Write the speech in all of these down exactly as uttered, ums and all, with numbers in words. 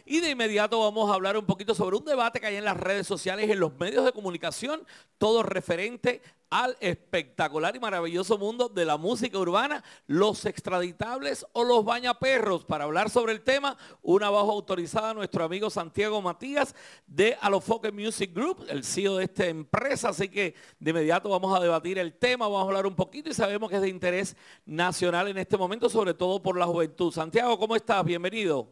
Y de inmediato vamos a hablar un poquito sobre un debate que hay en las redes sociales, en los medios de comunicación, todo referente al espectacular y maravilloso mundo de la música urbana, los extraditables o los bañaperros. Para hablar sobre el tema, una voz autorizada, nuestro amigo Santiago Matías de Alofoque Music Group, el C E O de esta empresa. Así que de inmediato vamos a debatir el tema, vamos a hablar un poquito y sabemos que es de interés nacional en este momento, sobre todo por la juventud. Santiago, ¿cómo estás? Bienvenido.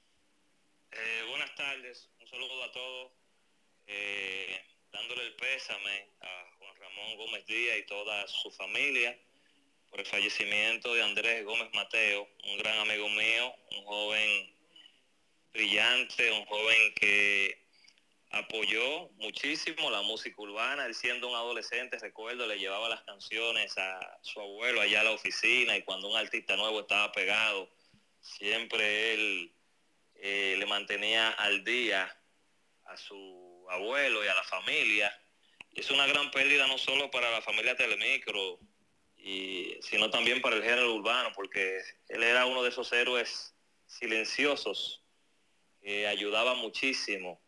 Eh, buenas tardes, un saludo a todos, eh, dándole el pésame a Juan Ramón Gómez Díaz y toda su familia por el fallecimiento de Andrés Gómez Mateo, un gran amigo mío, un joven brillante, un joven que apoyó muchísimo la música urbana. Él, siendo un adolescente, recuerdo, le llevaba las canciones a su abuelo allá a la oficina, y cuando un artista nuevo estaba pegado, siempre él Eh, le mantenía al día a su abuelo y a la familia. Y es una gran pérdida no solo para la familia Telemicro, y, sino también para el género urbano, porque él era uno de esos héroes silenciosos que ayudaba muchísimo,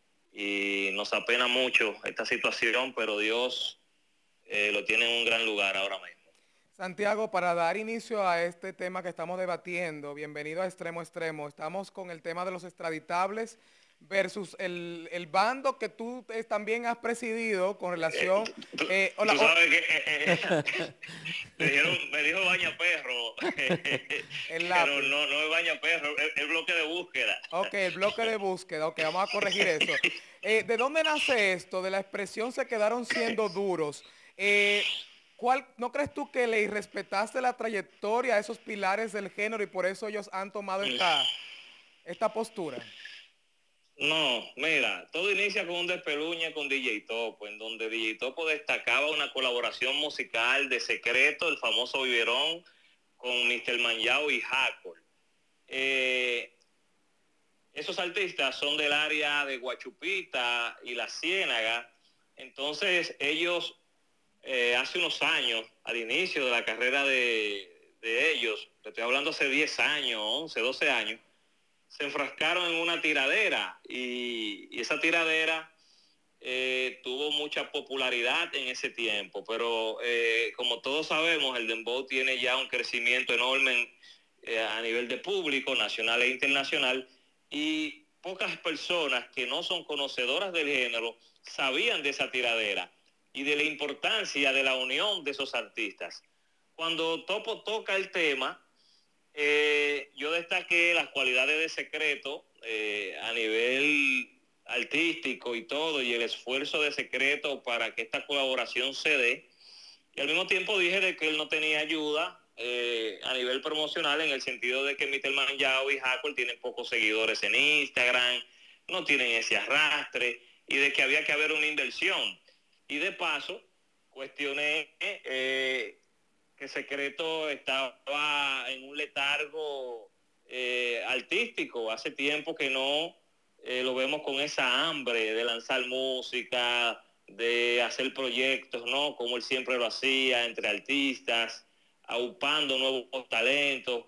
y nos apena mucho esta situación, pero Dios eh, lo tiene en un gran lugar ahora mismo. Santiago, para dar inicio a este tema que estamos debatiendo, bienvenido a Extremo Extremo. Estamos con el tema de los extraditables versus el, el bando que tú eh, también has presidido con relación... Eh, tú, eh, hola, tú sabes que eh, eh, me, dijeron, me dijo baña perro, pero no, no es baña perro, es el bloque de búsqueda. Ok, el bloque de búsqueda, ok, vamos a corregir eso. Eh, ¿De dónde nace esto? De la expresión "se quedaron siendo duros". Eh, ¿Cuál, ¿No crees tú que le irrespetaste la trayectoria a esos pilares del género y por eso ellos han tomado esta, esta postura? No, mira, todo inicia con un despeluñe con D J Topo, en donde D J Topo destacaba una colaboración musical de Secreto, el famoso biberón, con mister Manjao y Hackor. Eh, esos artistas son del área de Guachupita y La Ciénaga. Entonces ellos, eh, hace unos años, al inicio de la carrera de, de ellos, te estoy hablando hace diez años, once, doce años, se enfrascaron en una tiradera, y, y esa tiradera eh, tuvo mucha popularidad en ese tiempo, pero eh, como todos sabemos, el dembow tiene ya un crecimiento enorme eh, a nivel de público, nacional e internacional, y pocas personas que no son conocedoras del género sabían de esa tiradera y de la importancia de la unión de esos artistas. Cuando Topo toca el tema, Eh, yo destaqué las cualidades de Secreto eh, a nivel artístico y todo, y el esfuerzo de Secreto para que esta colaboración se dé, y al mismo tiempo dije de que él no tenía ayuda eh, a nivel promocional, en el sentido de que mister Manjao y Hackor tienen pocos seguidores en Instagram, no tienen ese arrastre, y de que había que haber una inversión. Y de paso cuestioné eh, que Secreto estaba en un letargo eh, artístico. Hace tiempo que no eh, lo vemos con esa hambre de lanzar música, de hacer proyectos, ¿no? Como él siempre lo hacía, entre artistas, aupando nuevos talentos.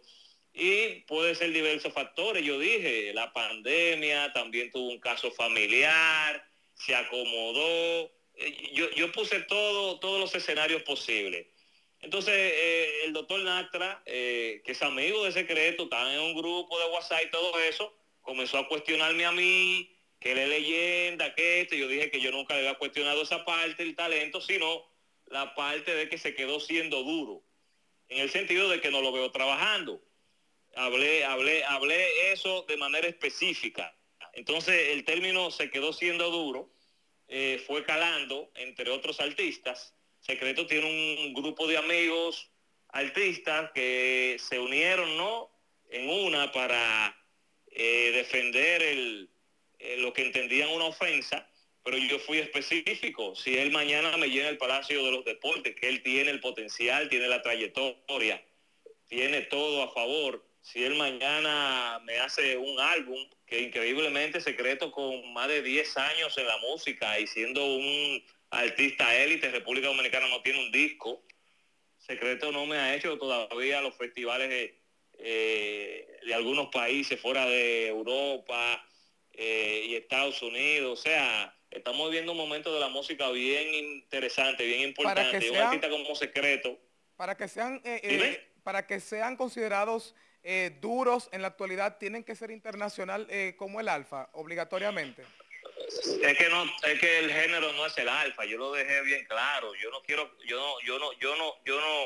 Y puede ser diversos factores. Yo dije, la pandemia, también tuvo un caso familiar, se acomodó. Yo, yo puse todo, todos los escenarios posibles. Entonces, eh, el doctor Natra, eh, que es amigo de Secreto, estaba en un grupo de WhatsApp y todo eso, comenzó a cuestionarme a mí, que él es leyenda, que esto. Yo dije que yo nunca le había cuestionado esa parte del talento, sino la parte de que se quedó siendo duro, en el sentido de que no lo veo trabajando. Hablé, hablé, hablé eso de manera específica. Entonces, el término "se quedó siendo duro" eh, fue calando entre otros artistas. Secreto tiene un grupo de amigos artistas que se unieron, ¿no?, en una para eh, defender el, eh, lo que entendían una ofensa, pero yo fui específico. Si él mañana me llena el Palacio de los Deportes, que él tiene el potencial, tiene la trayectoria, tiene todo a favor. Si él mañana me hace un álbum, que increíblemente Secreto, con más de diez años en la música y siendo un artista élite, República Dominicana no tiene un disco. Secreto no me ha hecho todavía los festivales eh, de algunos países fuera de Europa eh, y Estados Unidos. O sea, estamos viviendo un momento de la música bien interesante, bien importante. Y un sean, artista como Secreto. Para que sean, eh, eh, para que sean considerados eh, duros en la actualidad, tienen que ser internacional eh, como el Alfa, obligatoriamente. Es que no, es que el género no es el alfa, yo lo dejé bien claro. Yo no quiero, yo no, yo no, yo no, yo no,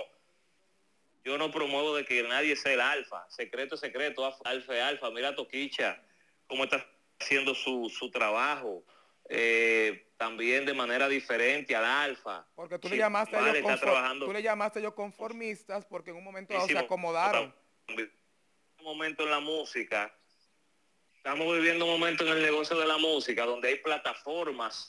yo no promuevo de que nadie sea el alfa. Secreto es secreto, alfa es alfa. Mira a Toquicha, cómo está haciendo su, su trabajo. Eh, también de manera diferente al alfa. Porque tú le llamaste a ellos conform, tú le llamaste a ellos conformistas porque en un momento dado se acomodaron. Un momento en la música. Estamos viviendo un momento en el negocio de la música donde hay plataformas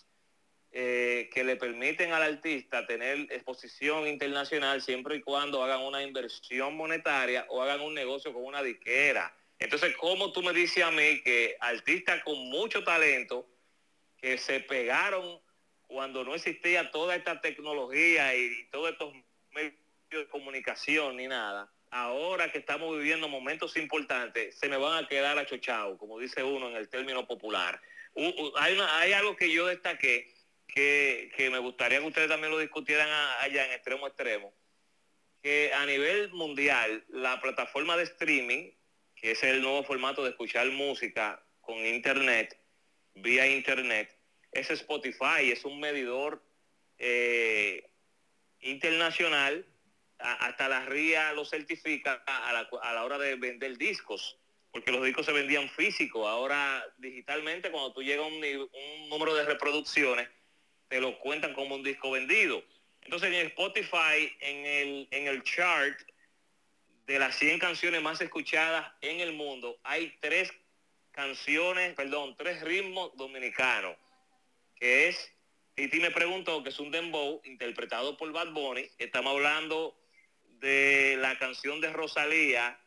eh, que le permiten al artista tener exposición internacional siempre y cuando hagan una inversión monetaria o hagan un negocio con una disquera. Entonces, ¿cómo tú me dices a mí que artistas con mucho talento que se pegaron cuando no existía toda esta tecnología y todos estos medios de comunicación ni nada, ahora que estamos viviendo momentos importantes, se me van a quedar achochados, como dice uno en el término popular? Uh, uh, hay, una, hay algo que yo destaqué, que, que me gustaría que ustedes también lo discutieran a, allá en extremo a extremo, que a nivel mundial, la plataforma de streaming, que es el nuevo formato de escuchar música con internet, vía internet, es Spotify, es un medidor eh, internacional. Hasta la R I A lo certifica a la, a la hora de vender discos, porque los discos se vendían físicos. Ahora digitalmente, cuando tú llegas a un, un número de reproducciones, te lo cuentan como un disco vendido. Entonces en Spotify, en el, en el chart de las cien canciones más escuchadas en el mundo, hay tres canciones, perdón, tres ritmos dominicanos, que es Titi Me Preguntó, que es un dembow interpretado por Bad Bunny. Estamos hablando de la canción de Rosalía,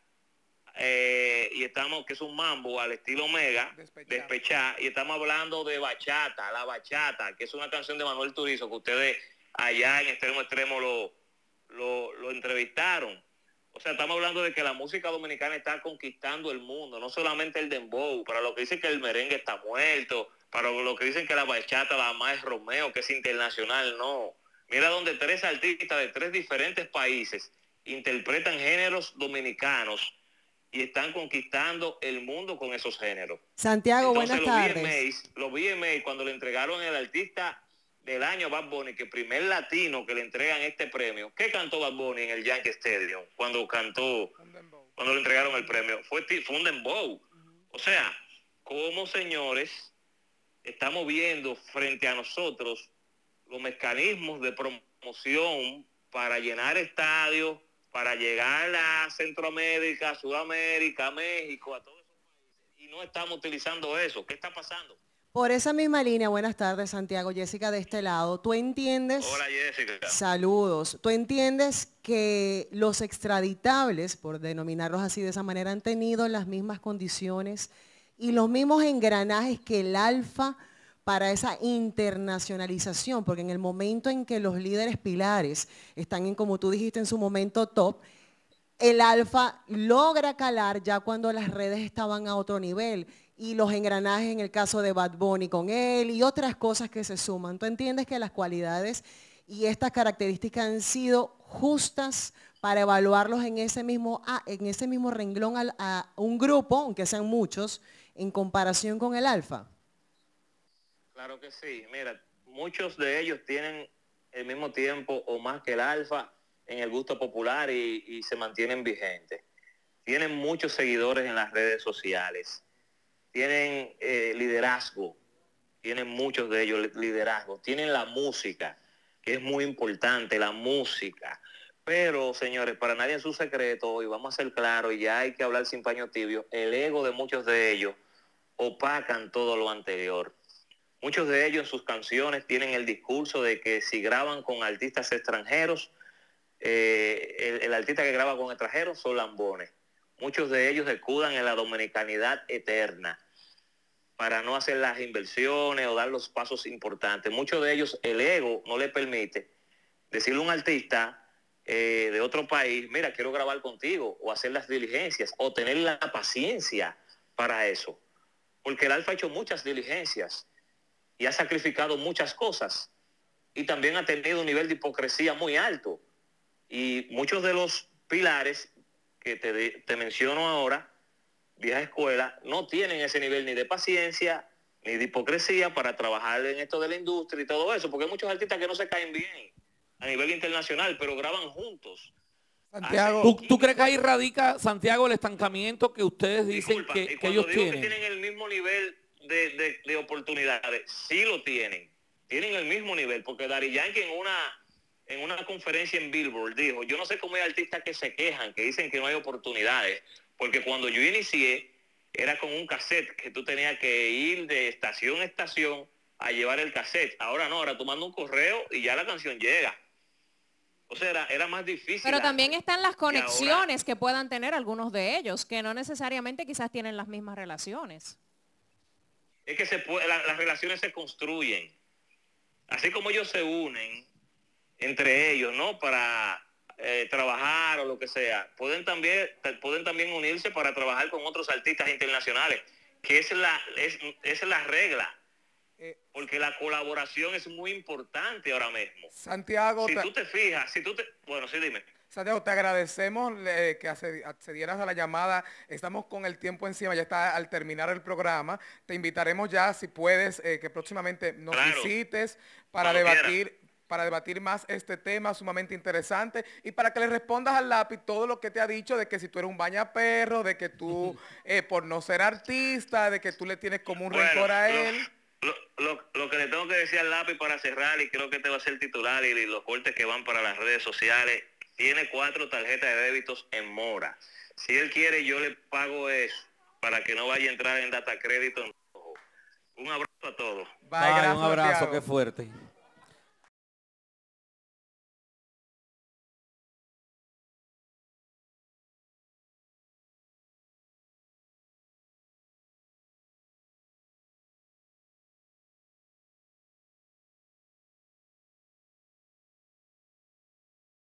eh, y estamos, que es un mambo al estilo Mega, Despechá, y estamos hablando de bachata, la bachata, que es una canción de Manuel Turizo, que ustedes allá en Extremo Extremo lo, lo, lo entrevistaron. O sea, estamos hablando de que la música dominicana está conquistando el mundo, no solamente el dembow. Para lo que dicen que el merengue está muerto, para lo que dicen que la bachata la más es Romeo, que es internacional, no. Mira donde tres artistas de tres diferentes países interpretan géneros dominicanos y están conquistando el mundo con esos géneros. Santiago, Entonces, buenas los tardes. V M As, los V M As, cuando le entregaron el artista del año Bad Bunny, que primer latino que le entregan este premio, ¿qué cantó Bad Bunny en el Yankee Stadium cuando cantó, cuando le entregaron el premio? Fue, fue un dembow. O sea, como señores, estamos viendo frente a nosotros los mecanismos de promoción para llenar estadios, para llegar a Centroamérica, Sudamérica, México, a todos esos países, y no estamos utilizando eso. ¿Qué está pasando? Por esa misma línea, buenas tardes, Santiago. Jessica de este lado. ¿Tú entiendes? Hola, Jessica. Saludos. ¿Tú entiendes que los extraditables, por denominarlos así de esa manera, han tenido las mismas condiciones y los mismos engranajes que el Alfa para esa internacionalización? Porque en el momento en que los líderes pilares están en, como tú dijiste, en su momento top, el Alfa logra calar ya cuando las redes estaban a otro nivel, y los engranajes en el caso de Bad Bunny con él y otras cosas que se suman. ¿Tú entiendes que las cualidades y estas características han sido justas para evaluarlos en ese mismo, ah, en ese mismo renglón a, a un grupo, aunque sean muchos, en comparación con el Alfa? Claro que sí. Mira, muchos de ellos tienen el mismo tiempo o más que el Alfa en el gusto popular y, y se mantienen vigentes. Tienen muchos seguidores en las redes sociales. Tienen eh, liderazgo. Tienen muchos de ellos liderazgo. Tienen la música, que es muy importante, la música. Pero, señores, para nadie es un secreto, y vamos a ser claros, y ya hay que hablar sin paño tibio, el ego de muchos de ellos opacan todo lo anterior. Muchos de ellos en sus canciones tienen el discurso de que si graban con artistas extranjeros, eh, el, el artista que graba con extranjeros son lambones. Muchos de ellos escudan en la dominicanidad eterna para no hacer las inversiones o dar los pasos importantes. Muchos de ellos el ego no les permite decirle a un artista eh, de otro país, mira, quiero grabar contigo, o hacer las diligencias, o tener la paciencia para eso. Porque el Alfa ha hecho muchas diligencias y ha sacrificado muchas cosas. Y también ha tenido un nivel de hipocresía muy alto. Y muchos de los pilares que te, te menciono ahora, vieja escuela, no tienen ese nivel ni de paciencia, ni de hipocresía para trabajar en esto de la industria y todo eso, porque hay muchos artistas que no se caen bien a nivel internacional, pero graban juntos. Santiago, ¿Tú, ¿Tú crees que ahí radica, Santiago, el estancamiento que ustedes dicen Disculpa, que, y que cuando ellos digo tienen? que tienen el mismo nivel de, de, de oportunidades, sí lo tienen, tienen el mismo nivel, porque Daddy Yankee en una, en una conferencia en Billboard dijo, yo no sé cómo hay artistas que se quejan, que dicen que no hay oportunidades, porque cuando yo inicié, era con un cassette que tú tenías que ir de estación a estación a llevar el cassette. Ahora no, ahora tú mandas un correo y ya la canción llega. O sea, era, era más difícil. Pero también están las conexiones ahora, que puedan tener algunos de ellos, que no necesariamente quizás tienen las mismas relaciones. Es que se puede, la, las relaciones se construyen. Así como ellos se unen entre ellos, ¿no? Para eh, trabajar o lo que sea. Pueden también, pueden también unirse para trabajar con otros artistas internacionales, que es la, es, es la regla. Porque la colaboración es muy importante ahora mismo. Santiago, si te... tú te fijas, si tú te... Bueno, sí, dime. Santiago, te agradecemos eh, que accedieras a la llamada. Estamos con el tiempo encima, ya está al terminar el programa. Te invitaremos ya, si puedes, eh, que próximamente nos claro. visites para Cuando debatir, quiera. para debatir más este tema sumamente interesante y para que le respondas al lápiz todo lo que te ha dicho de que si tú eres un bañaperro, de que tú, eh, por no ser artista, de que tú le tienes como un bueno, rencor a lo, él. Lo, lo, lo que le tengo que decir al lápiz para cerrar, y creo que este va a ser el titular, y los cortes que van para las redes sociales, tiene cuatro tarjetas de débitos en mora. Si él quiere, yo le pago eso para que no vaya a entrar en data crédito. Un abrazo a todos. Bye, Bye, gracias, un abrazo, Santiago. qué fuerte.